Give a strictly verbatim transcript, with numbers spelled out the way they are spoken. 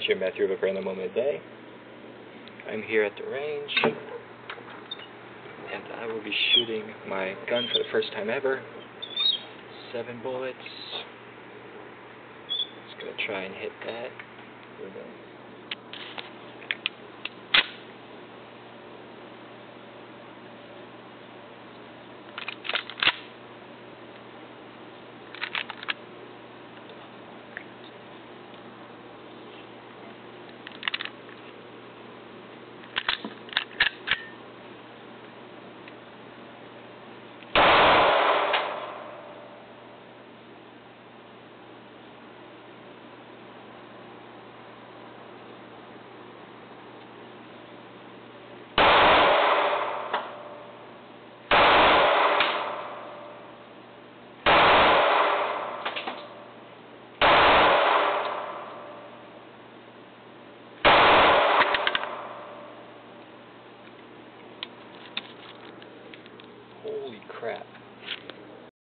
Jim Matthew of a random moment a day. I'm here at the range, and I will be shooting my gun for the first time ever. Seven bullets. Just gonna try and hit that. Here we go. Holy crap.